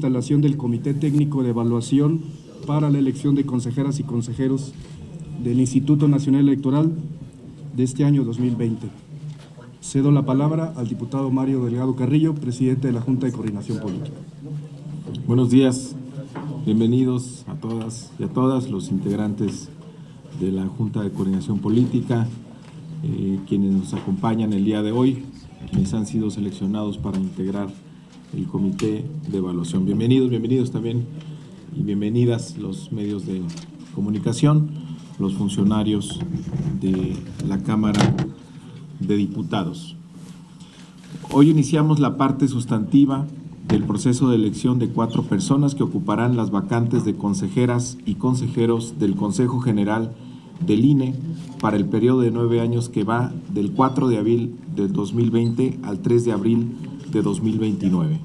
instalación del Comité Técnico de Evaluación para la elección de consejeras y consejeros del Instituto Nacional Electoral de este año 2020. Cedo la palabra al diputado Mario Delgado Carrillo, presidente de la Junta de Coordinación Política. Buenos días, bienvenidos a todas y a todas los integrantes de la Junta de Coordinación Política, quienes nos acompañan el día de hoy, quienes han sido seleccionados para integrar el Comité de Evaluación. Bienvenidos también y bienvenidas los medios de comunicación, los funcionarios de la Cámara de Diputados. Hoy iniciamos la parte sustantiva del proceso de elección de 4 personas que ocuparán las vacantes de consejeras y consejeros del Consejo General del INE para el periodo de 9 años que va del 4 de abril del 2020 al 3 de abril de 2029.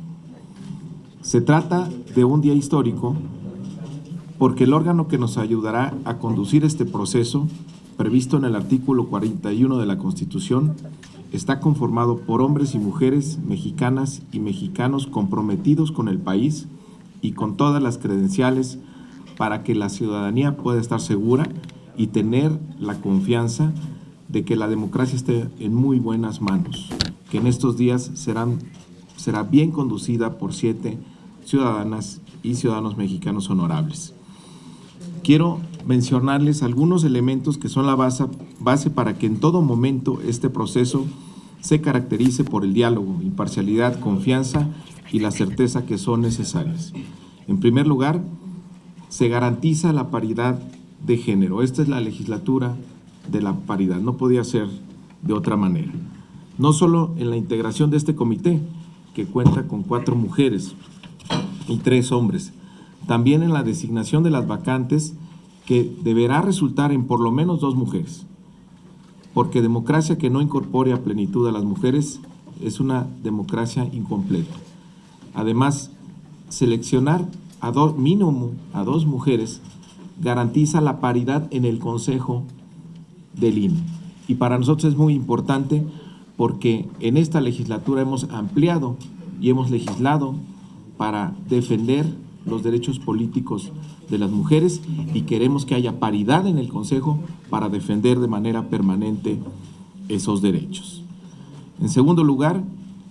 Se trata de un día histórico porque el órgano que nos ayudará a conducir este proceso, previsto en el artículo 41 de la Constitución, está conformado por hombres y mujeres mexicanas y mexicanos comprometidos con el país y con todas las credenciales para que la ciudadanía pueda estar segura y tener la confianza de que la democracia esté en muy buenas manos, que en estos días será bien conducida por 7 ciudadanas y ciudadanos mexicanos honorables. Quiero mencionarles algunos elementos que son la base para que en todo momento este proceso se caracterice por el diálogo, imparcialidad, confianza y la certeza que son necesarias. En primer lugar, se garantiza la paridad de género. Esta es la legislatura de la paridad, no podía ser de otra manera. No solo en la integración de este comité, que cuenta con 4 mujeres y 3 hombres, también en la designación de las vacantes, que deberá resultar en por lo menos 2 mujeres, porque democracia que no incorpore a plenitud a las mujeres es una democracia incompleta. Además, seleccionar mínimo a 2 mujeres garantiza la paridad en el Consejo del INE. Y para nosotros es muy importante porque en esta legislatura hemos ampliado y hemos legislado para defender los derechos políticos de las mujeres y queremos que haya paridad en el Consejo para defender de manera permanente esos derechos. En segundo lugar,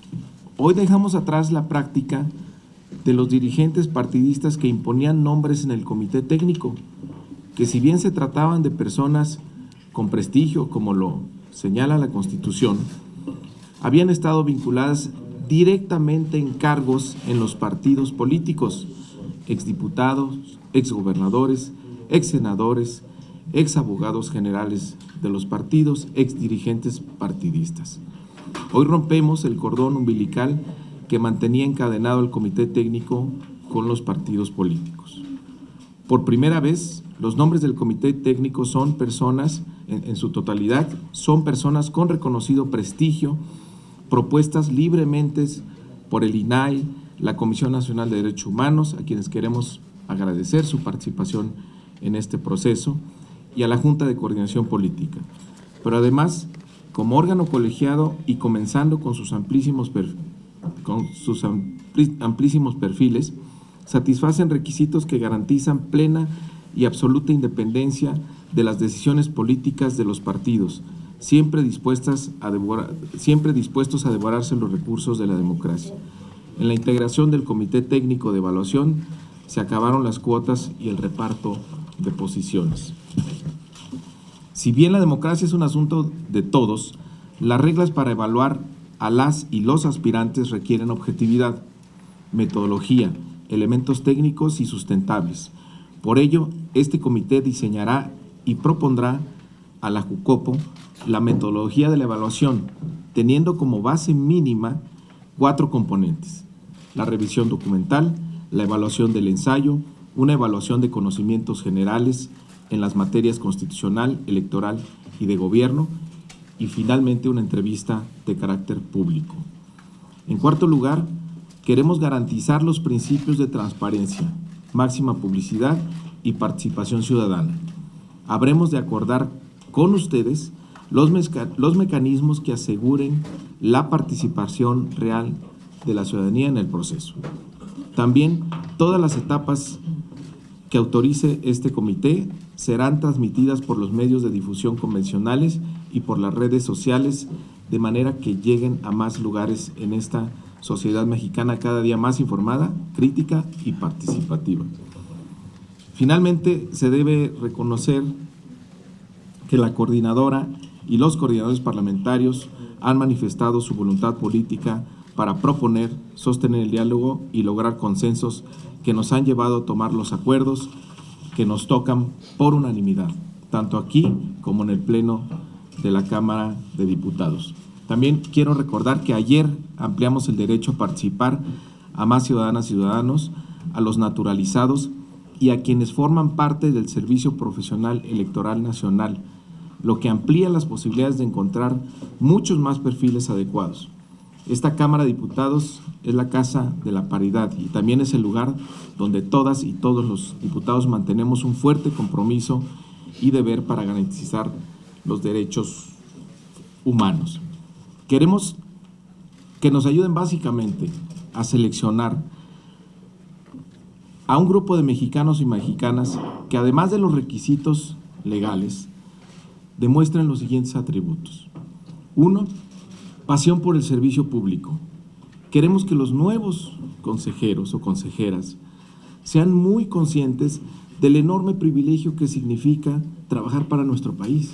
hoy dejamos atrás la práctica de los dirigentes partidistas que imponían nombres en el Comité Técnico, que si bien se trataban de personas con prestigio, como lo señala la Constitución, habían estado vinculadas directamente en cargos en los partidos políticos, exdiputados, exgobernadores, exsenadores, exabogados generales de los partidos, exdirigentes partidistas. Hoy rompemos el cordón umbilical que mantenía encadenado el Comité Técnico con los partidos políticos. Por primera vez, los nombres del Comité Técnico son personas, en su totalidad, son personas con reconocido prestigio, propuestas libremente por el INAI, la Comisión Nacional de Derechos Humanos, a quienes queremos agradecer su participación en este proceso, y a la Junta de Coordinación Política. Pero además, como órgano colegiado y comenzando con sus amplísimos perfiles, satisfacen requisitos que garantizan plena y absoluta independencia de las decisiones políticas de los partidos, siempre dispuestos a devorarse los recursos de la democracia. En la integración del Comité Técnico de Evaluación se acabaron las cuotas y el reparto de posiciones. Si bien la democracia es un asunto de todos, las reglas para evaluar a las y los aspirantes requieren objetividad, metodología, elementos técnicos y sustentables. Por ello, este comité diseñará y propondrá a la JUCOPO la metodología de la evaluación, teniendo como base mínima 4 componentes: la revisión documental, la evaluación del ensayo, una evaluación de conocimientos generales en las materias constitucional, electoral y de gobierno, y finalmente una entrevista de carácter público. En cuarto lugar, queremos garantizar los principios de transparencia, máxima publicidad y participación ciudadana. Habremos de acordar con ustedes los mecanismos que aseguren la participación real de la ciudadanía en el proceso. También todas las etapas que autorice este comité serán transmitidas por los medios de difusión convencionales y por las redes sociales, de manera que lleguen a más lugares en esta sociedad mexicana cada día más informada, crítica y participativa. Finalmente, se debe reconocer que la coordinadora y los coordinadores parlamentarios han manifestado su voluntad política para proponer, sostener el diálogo y lograr consensos que nos han llevado a tomar los acuerdos que nos tocan por unanimidad, tanto aquí como en el Pleno de la Cámara de Diputados. También quiero recordar que ayer ampliamos el derecho a participar a más ciudadanas y ciudadanos, a los naturalizados y a quienes forman parte del Servicio Profesional Electoral Nacional, lo que amplía las posibilidades de encontrar muchos más perfiles adecuados. Esta Cámara de Diputados es la casa de la paridad y también es el lugar donde todas y todos los diputados mantenemos un fuerte compromiso y deber para garantizar los derechos humanos. Queremos que nos ayuden básicamente a seleccionar a un grupo de mexicanos y mexicanas que, además de los requisitos legales, demuestren los siguientes atributos. 1, pasión por el servicio público. Queremos que los nuevos consejeros o consejeras sean muy conscientes del enorme privilegio que significa trabajar para nuestro país,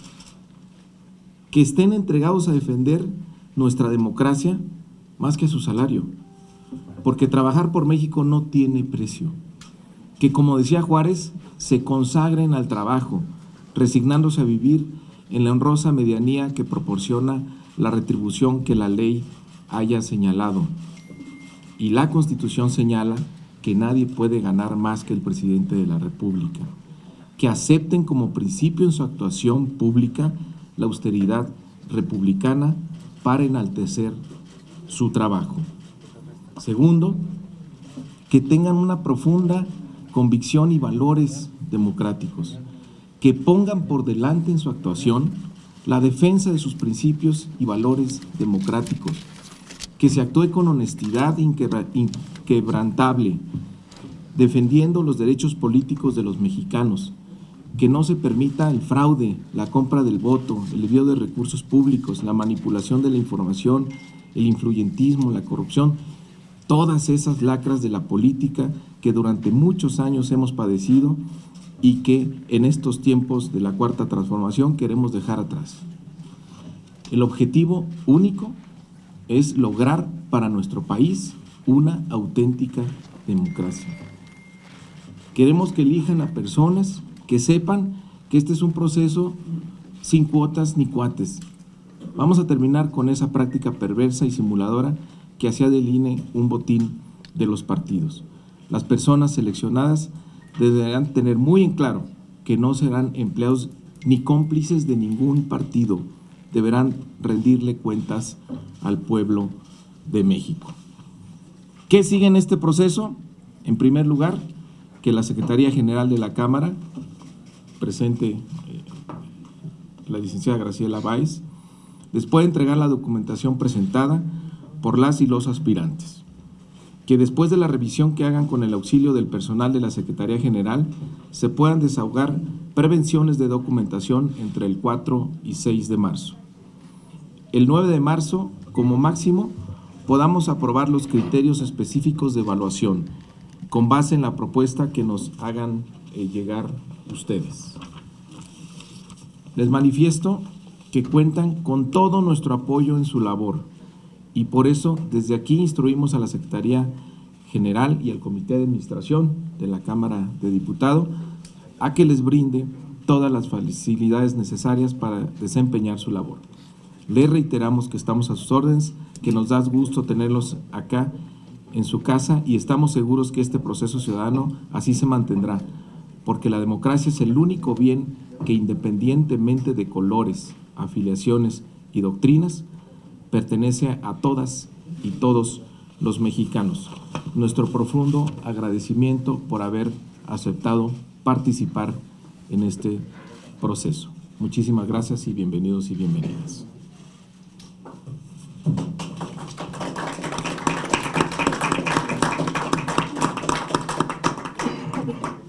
que estén entregados a defender nuestra democracia más que su salario, porque trabajar por México no tiene precio, que, como decía Juárez, se consagren al trabajo, resignándose a vivir en la honrosa medianía que proporciona la retribución que la ley haya señalado. Y la Constitución señala que nadie puede ganar más que el presidente de la República. Que acepten como principio en su actuación pública la austeridad republicana para enaltecer su trabajo. Segundo, que tengan una profunda convicción y valores democráticos, que pongan por delante en su actuación la defensa de sus principios y valores democráticos, que se actúe con honestidad inquebrantable, defendiendo los derechos políticos de los mexicanos, que no se permita el fraude, la compra del voto, el desvío de recursos públicos, la manipulación de la información, el influyentismo, la corrupción, todas esas lacras de la política que durante muchos años hemos padecido y que en estos tiempos de la Cuarta Transformación queremos dejar atrás. El objetivo único es lograr para nuestro país una auténtica democracia. Queremos que elijan a personas que sepan que este es un proceso sin cuotas ni cuates. Vamos a terminar con esa práctica perversa y simuladora que hacía del INE un botín de los partidos. Las personas seleccionadas deberán tener muy en claro que no serán empleados ni cómplices de ningún partido. Deberán rendirle cuentas al pueblo de México. ¿Qué sigue en este proceso? En primer lugar, que la Secretaría General de la Cámara presente la licenciada Graciela Báez, después de entregar la documentación presentada por las y los aspirantes, que después de la revisión que hagan con el auxilio del personal de la Secretaría General, se puedan desahogar prevenciones de documentación entre el 4 y 6 de marzo. El 9 de marzo, como máximo, podamos aprobar los criterios específicos de evaluación, con base en la propuesta que nos hagan llegar ustedes. Les manifiesto que cuentan con todo nuestro apoyo en su labor y por eso desde aquí instruimos a la Secretaría General y al Comité de Administración de la Cámara de Diputados a que les brinde todas las facilidades necesarias para desempeñar su labor. Les reiteramos que estamos a sus órdenes, que nos da gusto tenerlos acá en su casa y estamos seguros que este proceso ciudadano así se mantendrá, porque la democracia es el único bien que, independientemente de colores, afiliaciones y doctrinas, pertenece a todas y todos los mexicanos. Nuestro profundo agradecimiento por haber aceptado participar en este proceso. Muchísimas gracias y bienvenidos y bienvenidas. México.